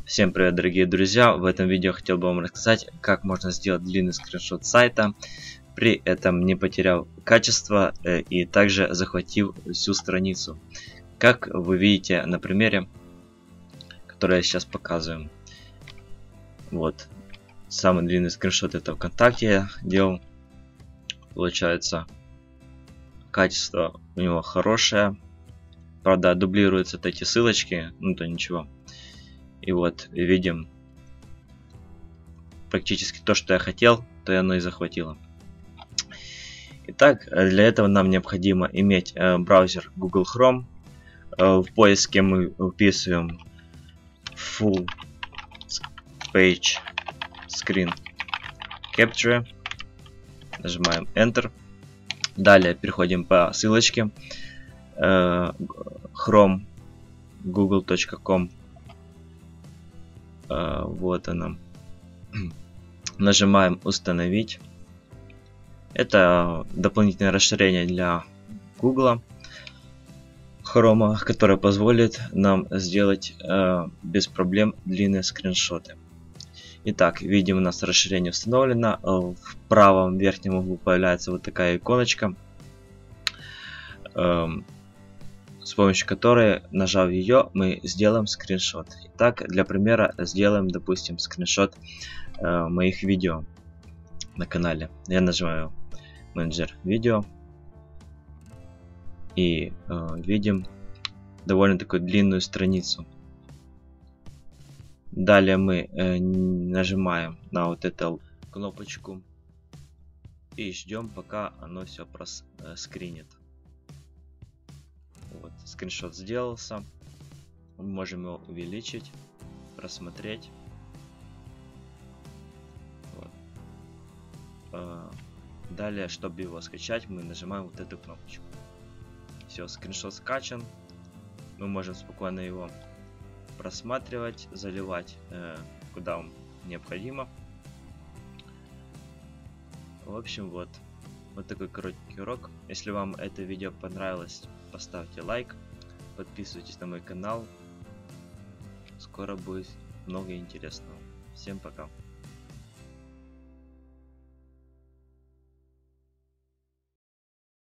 Всем привет, дорогие друзья! В этом видео хотел бы вам рассказать, как можно сделать длинный скриншот сайта, при этом не потеряв качество и также захватив всю страницу. Как вы видите на примере, который я сейчас показываю. Вот, самый длинный скриншот это ВКонтакте я делал. Получается, качество у него хорошее. Правда, дублируются вот эти ссылочки, ну то ничего. И вот видим практически то, что я хотел, то и оно и захватило. Итак, для этого нам необходимо иметь браузер Google Chrome. В поиске мы вписываем Full Page Screen Capture, нажимаем Enter. Далее переходим по ссылочке Chrome google.com. Вот она. Нажимаем установить. Это дополнительное расширение для Google Chrome, которое позволит нам сделать без проблем длинные скриншоты. Итак, видим, у нас расширение установлено. В правом верхнем углу появляется вот такая иконочка, с помощью которой, нажав ее, мы сделаем скриншот. Итак, для примера сделаем, допустим, скриншот моих видео на канале. Я нажимаю менеджер видео и видим довольно такую длинную страницу. Далее мы нажимаем на вот эту кнопочку и ждем, пока оно все проскринит. Вот, скриншот сделался. Мы можем его увеличить, просмотреть. Вот. Далее, чтобы его скачать, мы нажимаем вот эту кнопочку. Все, скриншот скачан. Мы можем спокойно его просматривать, заливать куда вам необходимо. В общем, вот такой короткий урок. Если вам это видео понравилось, поставьте лайк, подписывайтесь на мой канал. Скоро будет много интересного. Всем пока.